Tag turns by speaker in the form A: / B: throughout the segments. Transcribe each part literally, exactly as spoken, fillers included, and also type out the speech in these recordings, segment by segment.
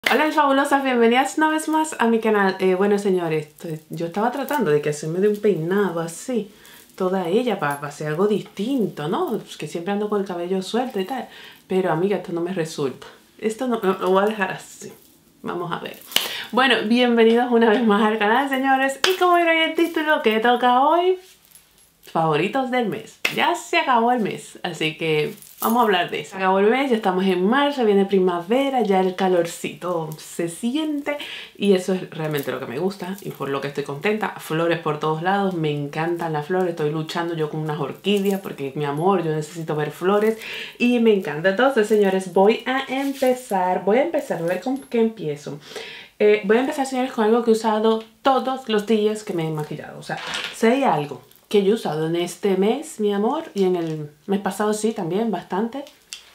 A: Hola mis fabulosas, bienvenidas una vez más a mi canal. eh, Bueno señores, yo estaba tratando de que hacerme de un peinado así toda ella para, para hacer algo distinto, ¿no? Pues que siempre ando con el cabello suelto y tal. Pero amiga, esto no me resulta. Esto no, lo voy a dejar así. Vamos a ver. Bueno, bienvenidos una vez más al canal, señores. Y como vieron en el título, ¿qué toca hoy? Favoritos del mes. Ya se acabó el mes, así que vamos a hablar de eso. Se acabó el mes, ya estamos en marzo, viene primavera, ya el calorcito se siente y eso es realmente lo que me gusta y por lo que estoy contenta. Flores por todos lados, me encantan las flores, estoy luchando yo con unas orquídeas porque mi amor, yo necesito ver flores y me encanta. Entonces, señores, voy a empezar, voy a empezar a ver con qué empiezo. Eh, voy a empezar, señores, con algo que he usado todos los días que me he maquillado. O sea, si hay algo que yo he usado en este mes, mi amor, y en el mes pasado sí, también, bastante.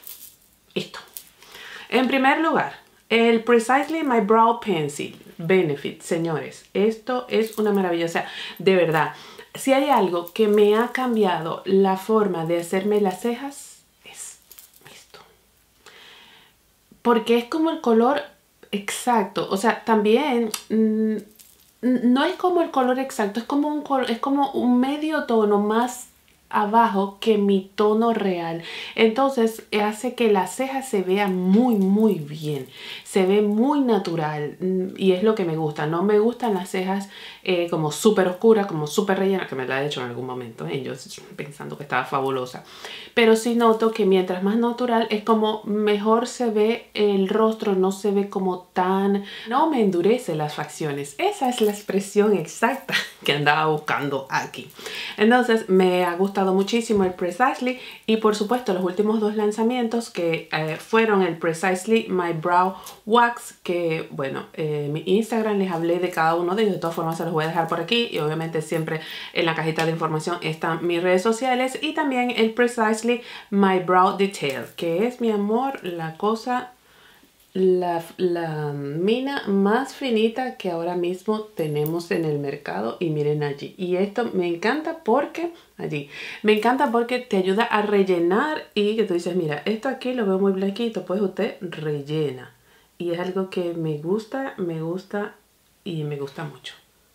A: Esto. En primer lugar, el Precisely My Brow Pencil Benefit, señores. Esto es una maravilla. O sea, de verdad, si hay algo que me ha cambiado la forma de hacerme las cejas, es esto. Porque es como el color exacto. O sea, también... Mmm, no es como el color exacto, es como un, color, es como un medio tono más abajo que mi tono real. Entonces hace que la ceja se vea muy muy bien, se ve muy natural y es lo que me gusta. No me gustan las cejas eh, como súper oscuras, como súper rellenas, que me la he hecho en algún momento, ¿eh? Yo pensando que estaba fabulosa, pero sí noto que mientras más natural es como mejor se ve el rostro, no se ve como tan... no me endurece las facciones. Esa es la expresión exacta que andaba buscando aquí. Entonces me ha gustado muchísimo el Precisely y por supuesto los últimos dos lanzamientos que eh, fueron el Precisely My Brow Wax, que bueno, eh, mi Instagram les hablé de cada uno de ellos, de todas formas se los voy a dejar por aquí y obviamente siempre en la cajita de información están mis redes sociales, y también el Precisely My Brow Detail, que es, mi amor, la cosa... La, la mina más finita que ahora mismo tenemos en el mercado, y miren allí, y esto me encanta porque allí me encanta porque te ayuda a rellenar y que tú dices, mira, esto aquí lo veo muy blanquito, pues usted rellena, y es algo que me gusta, me gusta y me gusta mucho.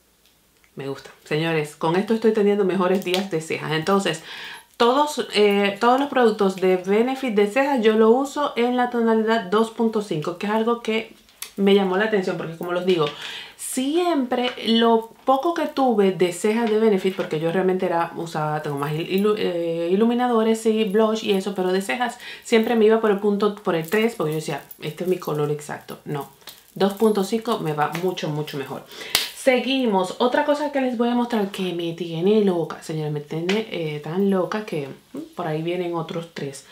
A: Me gusta, señores, con esto estoy teniendo mejores días de cejas. Entonces Todos, eh, todos los productos de Benefit de cejas yo lo uso en la tonalidad dos punto cinco, que es algo que me llamó la atención porque, como los digo, siempre lo poco que tuve de cejas de Benefit, porque yo realmente era, usaba, tengo más ilu, eh, iluminadores y blush y eso, pero de cejas siempre me iba por el punto, por el tres, porque yo decía, este es mi color exacto. No, dos punto cinco me va mucho, mucho mejor. Seguimos. Otra cosa que les voy a mostrar que me tiene loca. Señora, me tiene eh, tan loca que por ahí vienen otros tres.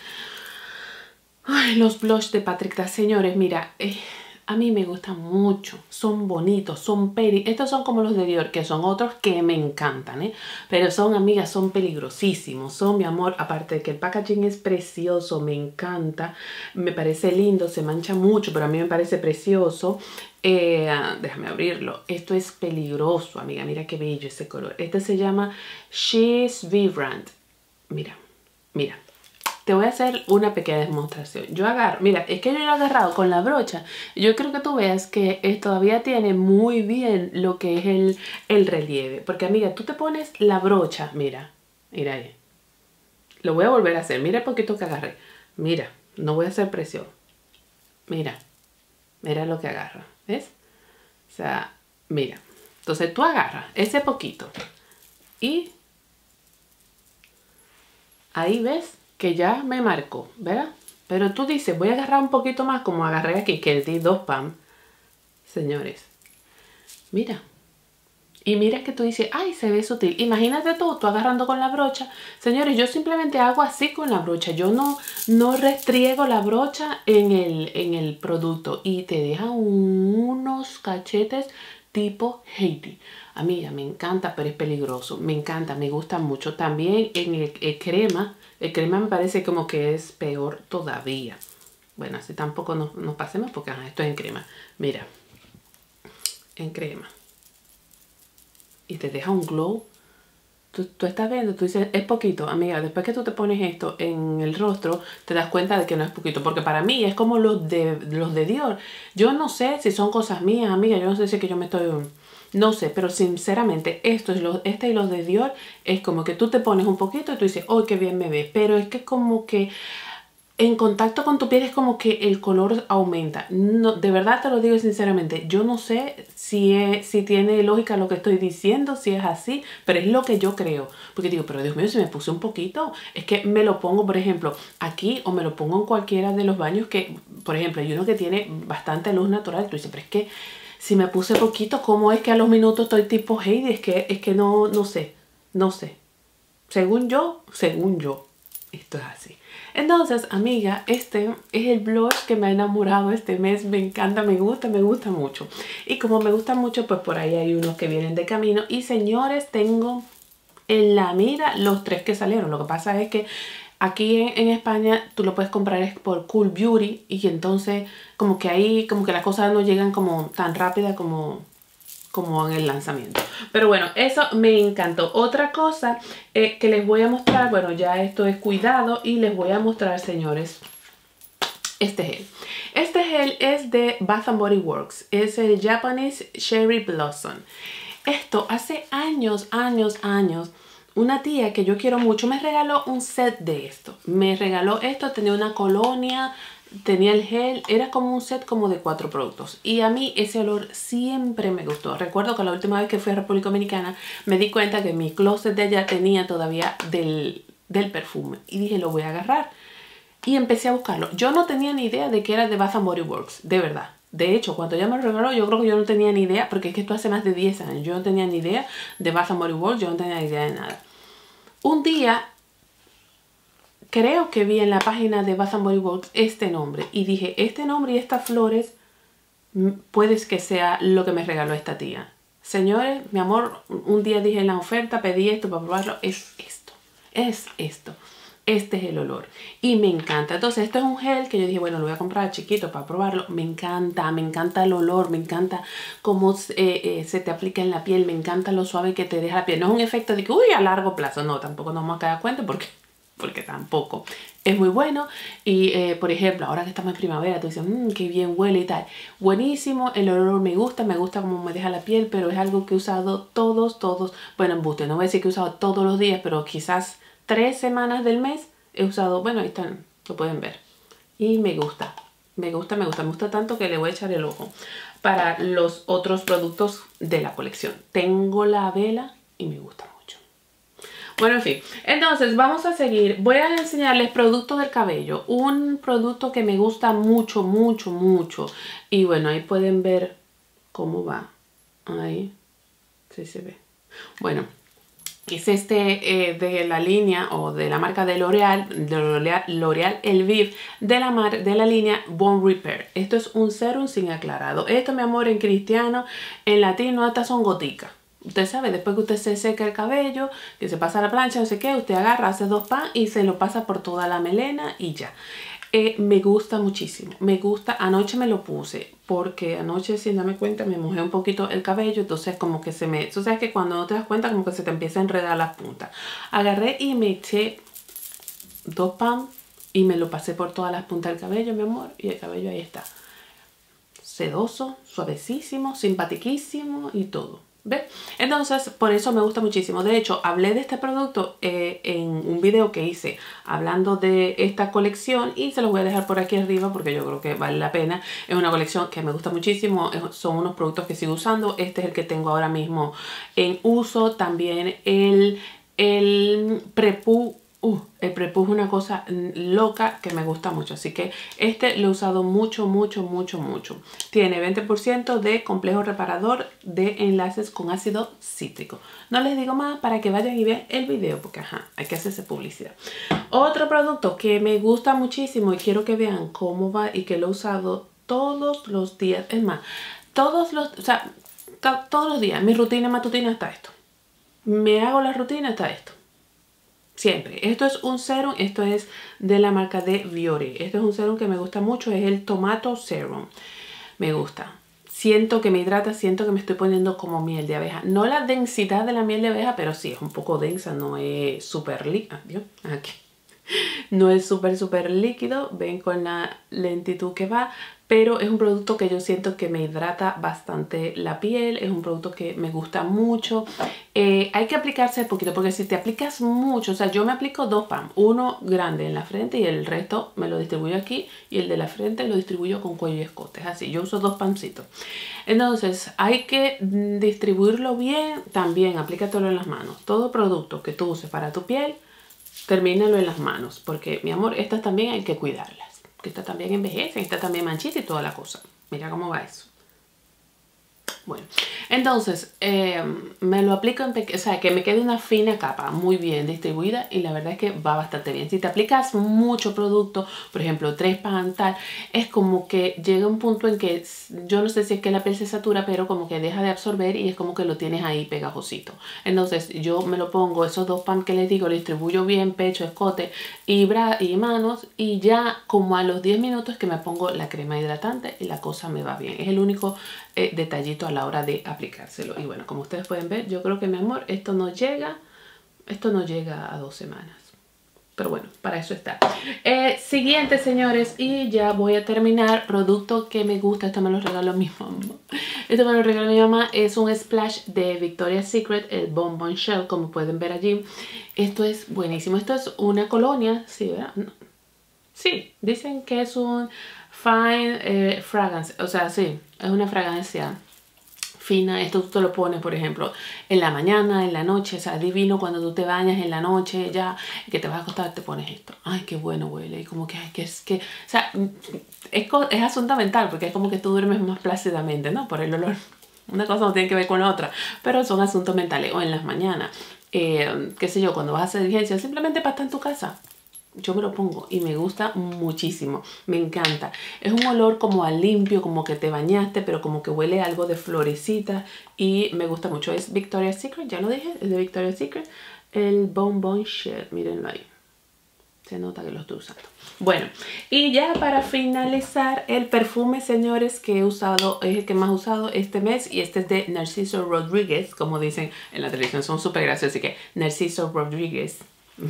A: Ay, los blush de Patrick Ta. Señores, mira, eh, a mí me gustan mucho. Son bonitos, son peli. Estos son como los de Dior, que son otros que me encantan, ¿eh? Pero son, amigas, son peligrosísimos. Son, mi amor, aparte de que el packaging es precioso, me encanta. Me parece lindo, se mancha mucho, pero a mí me parece precioso. Eh, déjame abrirlo. Esto es peligroso, amiga. Mira qué bello ese color. Este se llama She's Vibrant. Mira, mira. Te voy a hacer una pequeña demostración. Yo agarro, mira, es que yo lo he agarrado con la brocha. Yo creo que tú veas que eh, todavía tiene muy bien lo que es el, el relieve. Porque, amiga, tú te pones la brocha, mira, mira ahí. Lo voy a volver a hacer. Mira el poquito que agarré. Mira, no voy a hacer presión. Mira, mira lo que agarra. ¿Ves? O sea, mira. Entonces tú agarras ese poquito y ahí ves que ya me marcó, ¿verdad? Pero tú dices, voy a agarrar un poquito más, como agarré aquí, que di dos pam. Señores, mira. Y mira que tú dices, ay, se ve sutil. Imagínate tú, tú agarrando con la brocha. Señores, yo simplemente hago así con la brocha. Yo no, no restriego la brocha en el, en el producto. Y te deja unos cachetes tipo Heidi. Amiga, me encanta, pero es peligroso. Me encanta, me gusta mucho. También en el, el crema. El crema me parece como que es peor todavía. Bueno, así tampoco nos, nos pasemos porque ajá, esto es en crema. Mira, en crema. Y te deja un glow Tú, tú estás viendo, tú dices, es poquito, amiga. Después que tú te pones esto en el rostro, te das cuenta de que no es poquito. Porque para mí es como los de, los de Dior. Yo no sé si son cosas mías, amiga. Yo no sé si es que yo me estoy... No sé, pero sinceramente, esto es lo, este y los de Dior es como que tú te pones un poquito y tú dices, oh, qué bien me ve. Pero es que como que en contacto con tu piel es como que el color aumenta. No, de verdad te lo digo sinceramente. Yo no sé si, es, si tiene lógica lo que estoy diciendo, si es así, pero es lo que yo creo. Porque digo, pero Dios mío, si me puse un poquito, es que me lo pongo, por ejemplo, aquí o me lo pongo en cualquiera de los baños que, por ejemplo, hay uno que tiene bastante luz natural. Tú dices, pero es que si me puse poquito, ¿cómo es que a los minutos estoy tipo Heidi? Es que, es que no, no sé, no sé. Según yo, según yo, esto es así. Entonces, amiga, este es el blush que me ha enamorado este mes. Me encanta, me gusta, me gusta mucho. Y como me gusta mucho, pues por ahí hay unos que vienen de camino. Y señores, tengo en la mira los tres que salieron. Lo que pasa es que aquí en, en España tú lo puedes comprar por Cool Beauty. Y entonces como que ahí, como que las cosas no llegan como tan rápida como... como en el lanzamiento. Pero bueno, eso me encantó. Otra cosa eh, que les voy a mostrar, bueno, ya esto es cuidado y les voy a mostrar, señores, este gel. Este gel es de Bath and Body Works. Es el Japanese Cherry Blossom. Esto hace años, años, años, una tía que yo quiero mucho me regaló un set de esto. Me regaló esto, tenía una colonia, tenía el gel, era como un set como de cuatro productos. Y a mí ese olor siempre me gustó. Recuerdo que la última vez que fui a República Dominicana me di cuenta que mi closet de allá tenía todavía del, del perfume. Y dije, lo voy a agarrar. Y empecé a buscarlo. Yo no tenía ni idea de que era de Bath and Body Works, de verdad. De hecho, cuando ella me lo regaló, yo creo que yo no tenía ni idea, porque es que esto hace más de diez años. Yo no tenía ni idea de Bath and Body Works, yo no tenía ni idea de nada. Un día, creo que vi en la página de Bath and Body Works este nombre. Y dije, este nombre y estas flores, puede que sea lo que me regaló esta tía. Señores, mi amor, un día dije en la oferta, pedí esto para probarlo. Es esto, es esto. Este es el olor y me encanta. Entonces esto es un gel que yo dije, bueno, lo voy a comprar chiquito para probarlo. Me encanta, me encanta el olor, me encanta cómo eh, eh, se te aplica en la piel, me encanta lo suave que te deja la piel. No es un efecto de que, uy, a largo plazo. No, tampoco nos vamos a dar cuenta porque, porque tampoco. Es muy bueno y, eh, por ejemplo, ahora que estamos en primavera, tú dices, mmm, qué bien huele y tal. Buenísimo, el olor me gusta, me gusta cómo me deja la piel, pero es algo que he usado todos, todos, bueno, embuste, no voy a decir que he usado todos los días, pero quizás tres semanas del mes he usado, bueno, ahí están, lo pueden ver. Y me gusta, me gusta, me gusta, me gusta tanto que le voy a echar el ojo para los otros productos de la colección. Tengo la vela y me gusta mucho. Bueno, en fin, entonces vamos a seguir. Voy a enseñarles productos del cabello. Un producto que me gusta mucho, mucho, mucho. Y bueno, ahí pueden ver cómo va. Ahí, sí se ve. Bueno, es este eh, de la línea o de la marca de L'Oreal, de L'Oreal Elvive, de la, mar, de la línea Bond Repair. Esto es un serum sin aclarado. Esto, mi amor, en cristiano, en latino, hasta son goticas. Usted sabe, después que usted se seca el cabello, que se pasa la plancha, no sé qué, usted agarra, hace dos pan y se lo pasa por toda la melena y ya. Eh, me gusta muchísimo, me gusta. Anoche me lo puse porque anoche, sin darme cuenta, me mojé un poquito el cabello, entonces como que se me... Tú sabes que cuando no te das cuenta como que se te empieza a enredar las puntas. Agarré y me eché dos pan y me lo pasé por todas las puntas del cabello, mi amor, y el cabello ahí está. Sedoso, suavecísimo, simpatiquísimo y todo. ¿Ves? Entonces, por eso me gusta muchísimo. De hecho, hablé de este producto eh, en un video que hice hablando de esta colección y se los voy a dejar por aquí arriba porque yo creo que vale la pena. Es una colección que me gusta muchísimo. Son unos productos que sigo usando. Este es el que tengo ahora mismo en uso. También el, el Prepú. Uh, el Prepú es una cosa loca que me gusta mucho. Así que este lo he usado mucho, mucho, mucho, mucho. Tiene veinte por ciento de complejo reparador de enlaces con ácido cítrico. No les digo más para que vayan y vean el video porque ajá, hay que hacerse publicidad. Otro producto que me gusta muchísimo y quiero que vean cómo va y que lo he usado todos los días. Es más, todos los, o sea, to todos los días. Mi rutina matutina está esto. Me hago la rutina está esto. Siempre. Esto es un serum, esto es de la marca de Biore. Este es un serum que me gusta mucho, es el Tomato Serum. Me gusta. siento que me hidrata, siento que me estoy poniendo como miel de abeja. No la densidad de la miel de abeja, pero sí es un poco densa, no es súper líquida. Aquí. No es súper súper líquido, ven con la lentitud que va, pero es un producto que yo siento que me hidrata bastante la piel, es un producto que me gusta mucho. Eh, hay que aplicarse poquito, porque si te aplicas mucho, o sea, yo me aplico dos pam, uno grande en la frente y el resto me lo distribuyo aquí, y el de la frente lo distribuyo con cuello y escote, es así, yo uso dos pancitos. Entonces hay que distribuirlo bien, también aplícatelo en las manos. Todo producto que tú uses para tu piel, termínalo en las manos, porque mi amor, estas también hay que cuidarlas, que estas también envejecen, estas también manchita y toda la cosa. Mira cómo va eso. Bueno, entonces eh, me lo aplico en pequeño, o sea, que me quede una fina capa muy bien distribuida, y la verdad es que va bastante bien. Si te aplicas mucho producto, por ejemplo tres pan tal, es como que llega un punto en que yo no sé si es que la piel se satura, pero como que deja de absorber y es como que lo tienes ahí pegajosito. Entonces yo me lo pongo, esos dos pan que les digo, lo distribuyo bien, pecho, escote y, bra y manos, y ya como a los diez minutos que me pongo la crema hidratante y la cosa me va bien. Es el único eh, detallito a la hora de aplicárselo. Y bueno, como ustedes pueden ver, yo creo que mi amor, esto no llega esto no llega a dos semanas, pero bueno, para eso está. Eh, siguiente, señores, y ya voy a terminar. Producto que me gusta, esto me lo regaló mi mamá, esto me lo regaló mi mamá, es un splash de Victoria's Secret, el Bonbon Shell, como pueden ver allí. Esto es buenísimo, esto es una colonia, sí, ¿verdad? No. Sí, dicen que es un fine eh, fragrance, o sea, sí, es una fragancia fina. Esto tú te lo pones, por ejemplo, en la mañana, en la noche, o sea, divino cuando tú te bañas en la noche, ya, que te vas a acostar, te pones esto. Ay, qué bueno huele, y como que, ay, que es que, o sea, es, es asunto mental, porque es como que tú duermes más plácidamente, ¿no? Por el olor. Una cosa no tiene que ver con la otra, pero son asuntos mentales. O en las mañanas, eh, qué sé yo, cuando vas a hacer diligencia, simplemente para estar en tu casa. Yo me lo pongo y me gusta muchísimo, me encanta. Es un olor como a limpio, como que te bañaste, pero como que huele algo de florecita, y me gusta mucho. Es Victoria's Secret, ya lo dije, es de Victoria's Secret, el Bonbon Shell, mírenlo ahí. Se nota que lo estoy usando. Bueno, y ya para finalizar, el perfume, señores, que he usado, es el que más he usado este mes, y este es de Narciso Rodriguez, como dicen en la televisión, son súper graciosos, así que Narciso Rodriguez.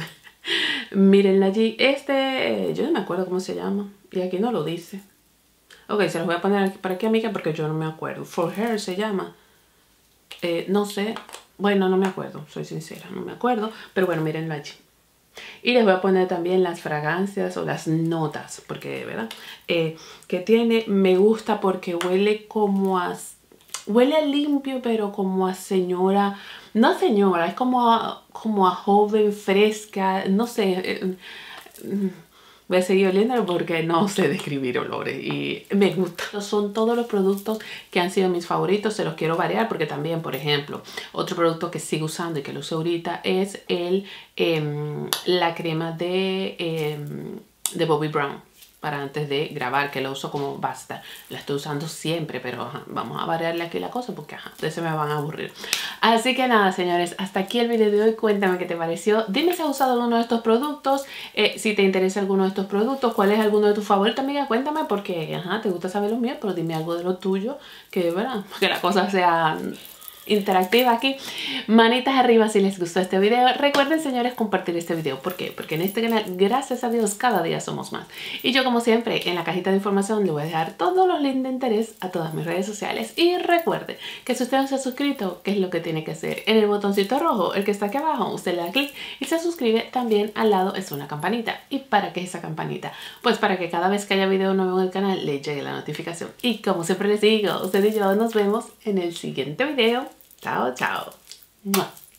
A: Mírenla allí. Este, yo no me acuerdo cómo se llama, y aquí no lo dice. Ok, se los voy a poner aquí, para aquí, amiga, porque yo no me acuerdo. For Her se llama. Eh, no sé. Bueno, no me acuerdo, soy sincera, no me acuerdo. Pero bueno, mírenlo allí. Y les voy a poner también las fragancias o las notas, porque, ¿verdad? Eh, que tiene, me gusta porque huele como a... Huele a limpio, pero como a señora... No señora, es como a, como a joven, fresca, no sé. Eh, voy a seguir oliendo porque no sé describir olores y me gusta. Son todos los productos que han sido mis favoritos, se los quiero variar porque también, por ejemplo, otro producto que sigo usando y que lo uso ahorita es el, eh, la crema de, eh, de Bobbi Brown. Para antes de grabar, que lo uso como basta. La estoy usando siempre, pero ajá, vamos a variarle aquí la cosa porque ajá, de se me van a aburrir. Así que nada, señores, hasta aquí el video de hoy. Cuéntame qué te pareció. Dime si has usado alguno de estos productos, eh, si te interesa alguno de estos productos, cuál es alguno de tus favoritos, amiga. Cuéntame porque ajá, te gusta saber los míos, pero dime algo de lo tuyo, que, ¿verdad? Que la cosa sea interactiva aquí. Manitas arriba si les gustó este video. Recuerden, señores, compartir este video. ¿Por qué? Porque en este canal, gracias a Dios, cada día somos más. Y yo, como siempre, en la cajita de información le voy a dejar todos los links de interés a todas mis redes sociales. Y recuerde que si usted no se ha suscrito, ¿qué es lo que tiene que hacer? En el botoncito rojo, el que está aquí abajo, usted le da clic y se suscribe. También al lado es una campanita. ¿Y para qué es esa campanita? Pues para que cada vez que haya video nuevo en el canal le llegue la notificación. Y como siempre les digo, usted y yo nos vemos en el siguiente video. Chao, chao. ¡Mua!